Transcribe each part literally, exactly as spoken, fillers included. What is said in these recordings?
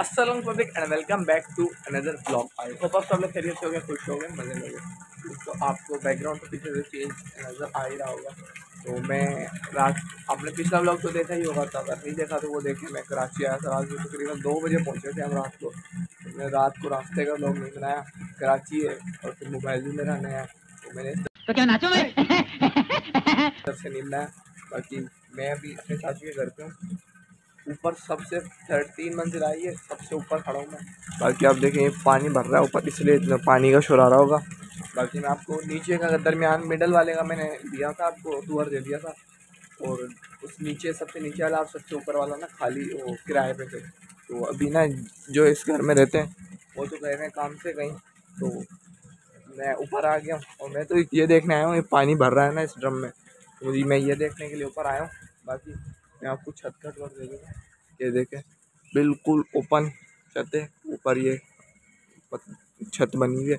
अस्सलाम public and welcome back to another blog. I hope आप सब लोग खैरियत से हो गए, खुश हो गए, मजे में हो गए। तो आपको बैकग्राउंड तो पीछे से चेंज नज़र आ ही रहा होगा। तो मैं रात आपने पिछला ब्लॉग तो देखा ही होगा, तो अगर नहीं देखा तो वो देखें। मैं कराची आया था रात को, तकरीबन दो बजे पहुँचे थे हम रात को। तो मैं रात को रास्ते का ब्लॉग नहीं बनाया, कराची है और फिर मोबाइल भी मेरा नया है, तो मैंने तो क्या नाचो मैं इधर से नहीं बनाया। बाकी मैं अभी अपने चाची के घर पे हूँ, ऊपर सबसे थर्टीन मंजिल आई है, सबसे ऊपर खड़ा हूँ मैं। बाकी आप देखें पानी भर रहा है ऊपर, इसलिए इतना पानी का शोर आ रहा होगा। बाकी मैं आपको नीचे का दरमियान मिडल वाले का मैंने दिया था, आपको टूर दे दिया था। और उस नीचे सबसे नीचे वाला, आप सबसे ऊपर वाला ना खाली वो किराए पे थे। तो अभी ना जो इस घर में रहते हैं वो तो गए हैं काम से कहीं, तो मैं ऊपर आ गया हूँ। और मैं तो ये देखने आया हूँ, ये पानी भर रहा है ना इस ड्रम में, तो मैं ये देखने के लिए ऊपर आया हूँ। बाकी मैं आपको छत का टूर दे दूँगा। ये देखें बिल्कुल ओपन छत है, ऊपर ये छत बनी हुई है।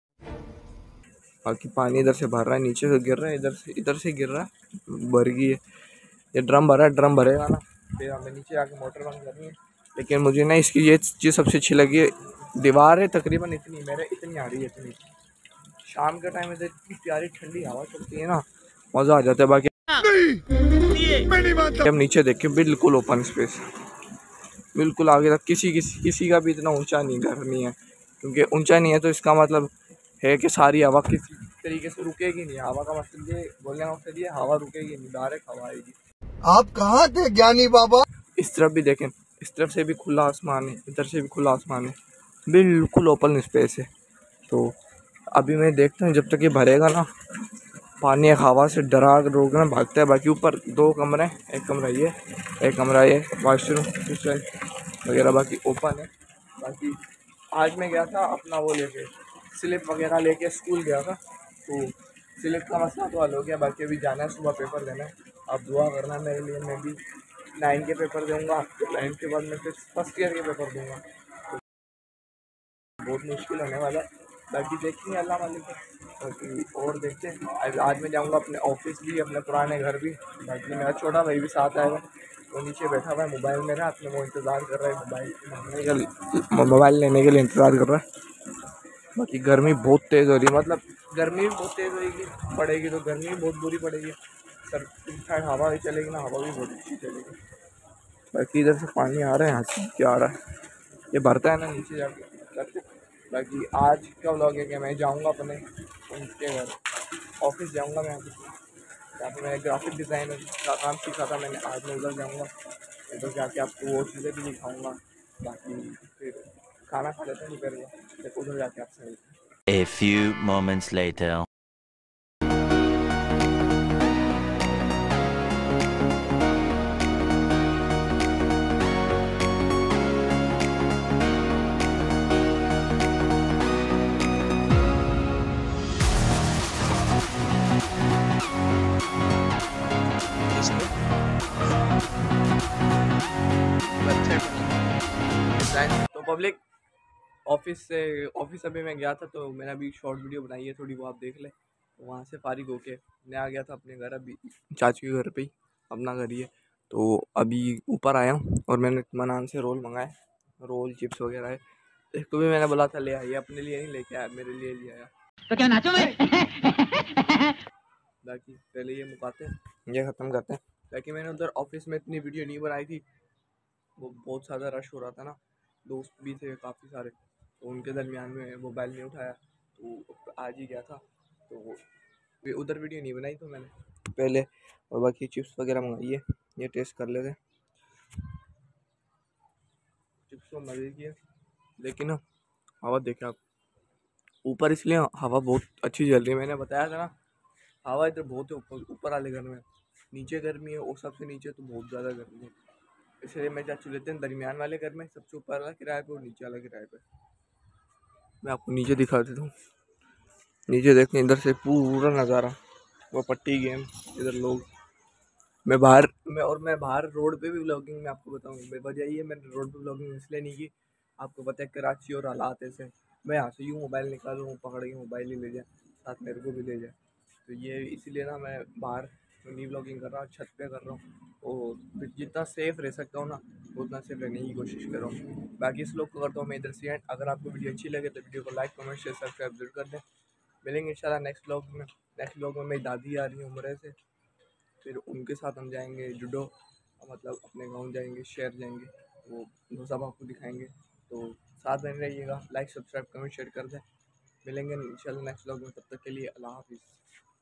बाकी पानी इधर से भर रहा है, नीचे से गिर रहा है, इधर से इधर से गिर रहा है, भर गई है। ये ड्रम भरा है, ड्रम भरेगा ना फिर हमें नीचे आके मोटर बंद करनी है। लेकिन मुझे ना इसकी ये चीज़ सबसे अच्छी लगी है, दीवार है तकरीबन इतनी मेरे इतनी आ रही है, इतनी शाम के टाइम में इतनी प्यारी ठंडी हवा चलती है ना, मज़ा आ जाता है। बाकी हम नीचे देखें बिल्कुल ओपन स्पेस, बिल्कुल आगे तक किसी किसी किसी का भी इतना ऊंचा नहीं घर नहीं है, क्योंकि ऊंचा नहीं है तो इसका मतलब है कि सारी हवा किसी तरीके से रुकेगी नहीं। हवा का मतलब ये बोलने का मकसद ये हवा रुकेगी नहीं, डायरेक्ट हवा आएगी। आप कहाँ थे ज्ञानी बाबा? इस तरफ भी देखें, इस तरफ से भी खुला आसमान है, इधर से भी खुला आसमान है, बिल्कुल ओपन स्पेस है। तो अभी मैं देखता हूँ जब तक ये भरेगा ना, पानी एक हवा से डरा रोकना भागता है। बाकी ऊपर दो कमरे हैं, एक कमरा ये, एक कमरा ये वाशरूम किचन वगैरह, बाकी ओपन है। बाकी आज मैं गया था अपना वो लेके स्लिप वगैरह लेके स्कूल गया था, तो स्लिप का मसला तो हल हो गया। बाकी अभी जाना है, सुबह पेपर देना है। आप दुआ करना मेरे लिए, मैं भी नाइन के पेपर दूँगा, नाइन के बाद मैं फिर फर्स्ट ईयर के पेपर दूँगा, तो बहुत मुश्किल होने वाला है। बाकी देखेंगे अल्लाह मालिक है। बाकी और देखते हैं, आज आज मैं जाऊंगा अपने ऑफिस भी, अपने पुराने घर भी। बाकी मेरा छोटा भाई भी साथ आएगा, वो नीचे बैठा हुआ है, मोबाइल मेरे हाथ में, वो इंतज़ार कर रहा है मोबाइल मांगने का, मोबाइल लेने के लिए इंतज़ार कर रहा है। बाकी गर्मी बहुत तेज़ हो रही है, मतलब गर्मी भी बहुत तेज़ होगी पड़ेगी तो गर्मी भी बहुत बुरी पड़ेगी। सर साइड हवा भी चलेगी ना, हवा भी बहुत अच्छी चलेगी। बाकी इधर से पानी आ रहा है, यहाँ से क्या आ रहा है, ये भरता है ना नीचे जाके करते। बाकी आज का व्लॉग है कि मैं जाऊंगा अपने उनके घर, ऑफिस जाऊंगा मैं अभी, यहाँ पे मैं ग्राफिक डिज़ाइनर का काम सीखा था मैंने। आज मैं उधर जाऊंगा, उधर जाके आपको वो चीज़ें भी दिखाऊंगा। बाकी फिर खाना खा लेते हैं दोपहर में, फिर उधर जाके आपसे मिलते हैं। A few moments later. तो पब्लिक ऑफिस से ऑफिस अभी मैं गया था, तो मैंने अभी शॉर्ट वीडियो बनाई है थोड़ी, वो आप देख लें। तो वहाँ से फारिग होके मैं आ गया था अपने घर, अभी चाचू के घर पे ही, अपना घर ही है। तो अभी ऊपर आया हूँ और मैंने मनान से रोल मंगाए, रोल चिप्स वगैरह है। एक तो भी मैंने बोला था ले आइए, अपने लिए नहीं लेके आया, मेरे लिए ले आया। तो क्या नाचो मैं बाकी पहले ये मुकाते हैं, ये ख़त्म करते हैं। बाकी मैंने उधर ऑफिस में इतनी वीडियो नहीं बनाई थी, वो बहुत ज़्यादा रश हो रहा था ना, दोस्त भी थे काफ़ी सारे, तो उनके दरमियान में मोबाइल नहीं उठाया, तो आज ही गया था, तो उधर वीडियो नहीं बनाई तो मैंने पहले। और बाकी चिप्स वगैरह मंगाई है, ये टेस्ट कर लेते। चिप्स तो मज़े की है, लेकिन ना हवा देखें आप ऊपर, इसलिए हवा बहुत अच्छी चल रही है। मैंने बताया था ना, हवा इधर बहुत है ऊपर, ऊपर वाले घर में, नीचे गर्मी है और सबसे नीचे तो बहुत ज़्यादा गर्मी है। इसलिए मैं चाचू लेते हैं दरमियान वाले घर में, सबसे ऊपर वाला किराए पे और नीचे वाला किराए पे। मैं आपको नीचे दिखा देता हूँ, नीचे देखें इधर से पूरा नज़ारा, वो पट्टी गेम, इधर लोग, मैं बाहर मैं और मैं बाहर रोड पे भी व्लॉगिंग में आपको बताऊँ। वजह ये मैंने रोड पे व्लॉगिंग इसलिए नहीं की, आपको पता है कराची और हालात ऐसे, मैं यहाँ से यूँ मोबाइल निकालूँ, पकड़ के मोबाइल ही ले जाए, साथ मेरे को भी ले जाए, तो ये इसीलिए ना मैं बाहर नी व्लॉगिंग कर रहा हूँ, छत पे कर रहा हूँ और जितना सेफ़ रह सकता हूँ ना उतना सेफ रहने की कोशिश कर रहा हूँ। बाकी इस लोग को करता हूँ मैं इधर से एंड। अगर आपको वीडियो अच्छी लगे तो वीडियो को लाइक कमेंट शेयर सब्सक्राइब जरूर कर दें। मिलेंगे इंशाल्लाह नेक्स्ट व्लॉग में। नेक्स्ट व्लॉग में मेरी दादी आ रही है उम्र से, फिर उनके साथ हम जाएंगे जुडो, मतलब अपने गांव जाएंगे, शहर जाएंगे, वो वो सब आपको दिखाएंगे। तो साथ बने रहिएगा, लाइक सब्सक्राइब कमेंट शेयर कर दें। मिलेंगे इंशाल्लाह नेक्स्ट व्लॉग में, तब तक के लिए अल्लाह हाफिज़।